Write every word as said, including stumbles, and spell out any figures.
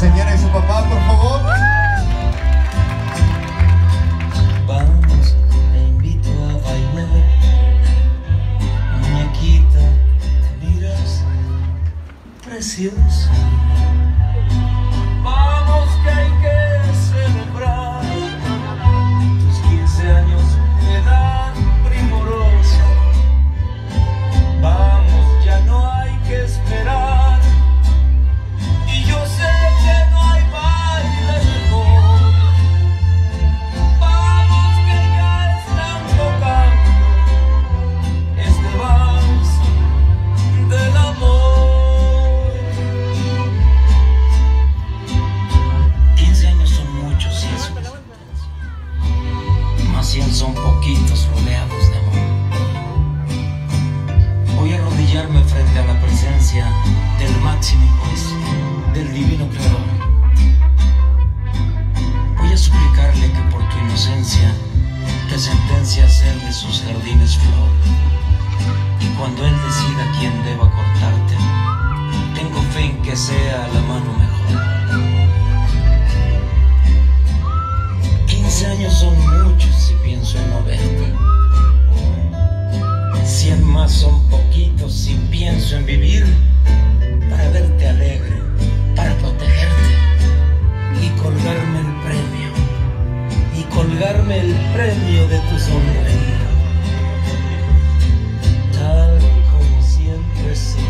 señora y su papá, por favor. Vamos, te invito a bailar. Muñequita, te miras preciosa. Vamos que hay que celebrar tus quince años de edad primorosa. Vamos, ya no hay que esperar. Y yo sé que no hay baile mejor. Vamos que ya están tocando este vals del amor. Quince años son muchos y es una sentencia. Más cien son poquitos rodeados de amor. Voy a arrodillarme frente a la presencia del máximo juez, del divino creador. Voy a suplicarle que por tu inocencia te sentencia a hacer de sus jardines flor. Y cuando él decida quién deba cortarte, tengo fe en que sea la mano mejor. Quince años son muchos si pienso en no verte. Cien más son poquitos si pienso en vivir para verte alegre, para protegerte y colgarme el premio, y colgarme el premio de tu sonreír. Tal como siempre se